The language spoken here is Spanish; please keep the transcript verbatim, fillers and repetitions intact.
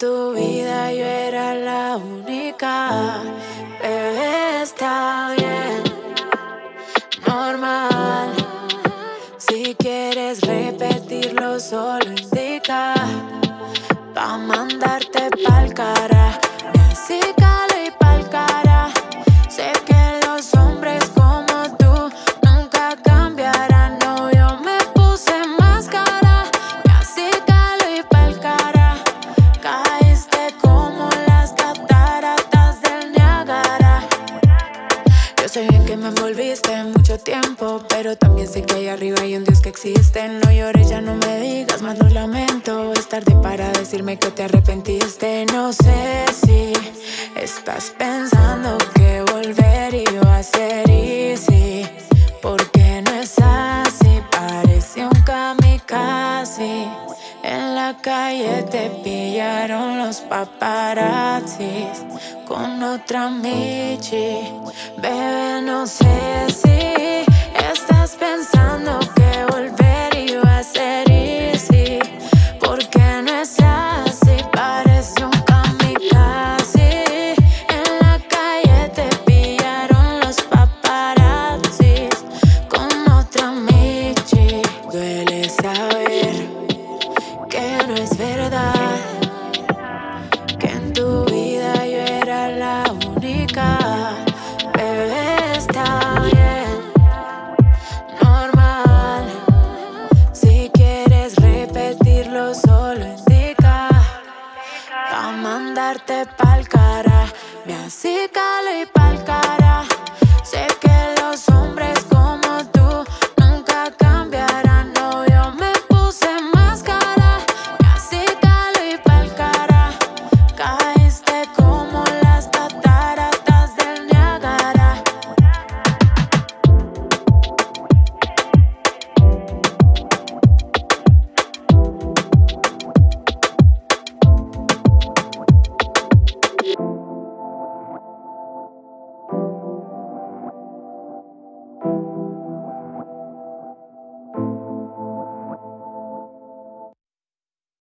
tu vida yo era la única. Bebé, está bien, normal. Si quieres repetirlo, solo indica pa' mandarte pa'l cara. Me acicalo y pa'l cara. Sé que los hombres como tú nunca cambiarán. No, yo me puse máscara. Me acicalo y pa'l cara. Caíste como las cataratas del Niágara. Yo sé bien que me envolviste mucho tiempo, pero también sé que ahí arriba hay un Dios que existe. No llores, ya no me digas más, lo lamento. Es tarde para decirme que te arrepentiste. No sé si estás pensando que volver iba a ser easy, porque no es así, parece un kamikaze. En la calle te pillaron los paparazzis con otra Michi. Bebé, no sé si estás pensando que volver iba a ser easy, porque no es así, parece un kamikaze. En la calle te pillaron los paparazzis con otra Michi. Duele saber que no es verdad, que en tu vida yo era la única. Bebé, está bien, normal. Si quieres repetirlo, solo indica pa' mandarte pa'l cara. Me acicalo y